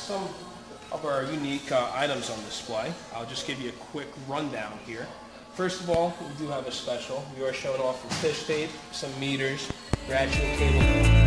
some of our unique items on display. I'll just give you a quick rundown here. First of all, we do have a special. We are showing off some fish tape, some meters, ratchet cable.